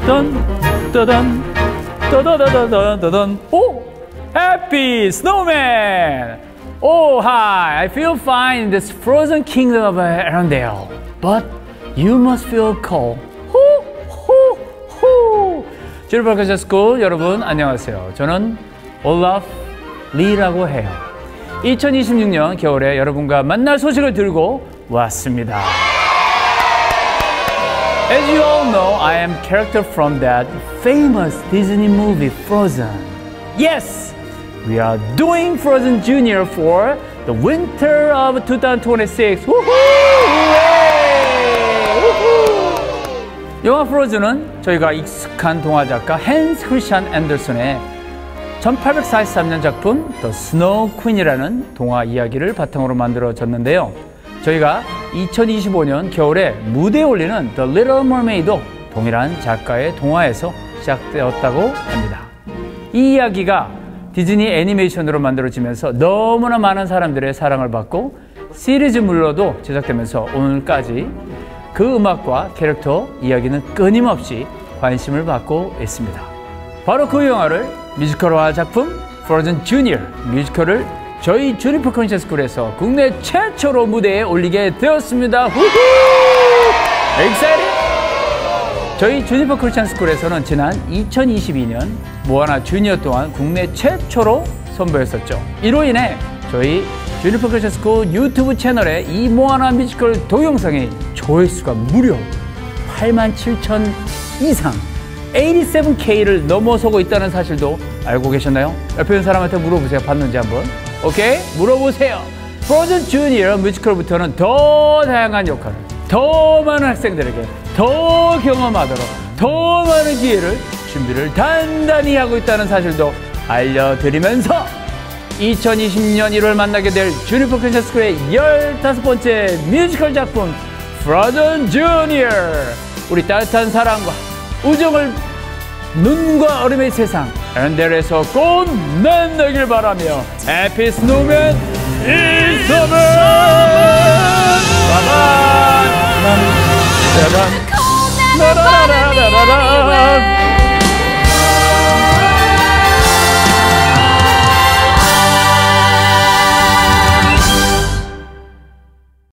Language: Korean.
따단 따다다다다다단. 오! Happy Snowman! Oh, hi! I feel fine in this frozen kingdom of Arendelle. But you must feel cold. 호호호! 주니퍼 컬처 스쿨 여러분 안녕하세요. 저는 올라프 리라고 해요. 2026년 겨울에 여러분과 만날 소식을 들고 왔습니다. As you all know, I am character from that famous Disney movie Frozen. Yes, we are doing Frozen Junior for the winter of 2026. 영화 프로즌은 저희가 익숙한 동화 작가 헨스 크리스찬 앤더슨의 1843년 작품 The Snow Queen이라는 동화 이야기를 바탕으로 만들어졌는데요. 저희가 2025년 겨울에 무대에 올리는 The Little Mermaid도 동일한 작가의 동화에서 시작되었다고 합니다. 이 이야기가 디즈니 애니메이션으로 만들어지면서 너무나 많은 사람들의 사랑을 받고 시리즈물로도 제작되면서 오늘까지 그 음악과 캐릭터 이야기는 끊임없이 관심을 받고 있습니다. 바로 그 영화를 뮤지컬화 작품 Frozen Junior 뮤지컬을 저희 주니퍼 컬처 스쿨에서 국내 최초로 무대에 올리게 되었습니다. 후후! Excited? 저희 주니퍼 컬처 스쿨에서는 지난 2022년 모아나 주니어 또한 국내 최초로 선보였었죠. 이로 인해 저희 주니퍼 컬처 스쿨 유튜브 채널에 이 모아나 뮤지컬 동영상이 조회수가 무려 87,000 이상 87K를 넘어서고 있다는 사실도 알고 계셨나요? 옆에 있는 사람한테 물어보세요. 봤는지 한번. 오케이? 물어보세요. 프로즌 주니어 뮤지컬부터는 더 다양한 역할을 더 많은 학생들에게 더 경험하도록 더 많은 기회를 준비를 단단히 하고 있다는 사실도 알려드리면서 2020년 1월 만나게 될 주니퍼 컬처 스쿨의 15번째 뮤지컬 작품 프로즌 주니어 우리 따뜻한 사랑과 우정을 눈과 얼음의 세상 아렌델에서 꼭 만나길 바라며 해피 스노우맨 일서맨 빠밤 빠밤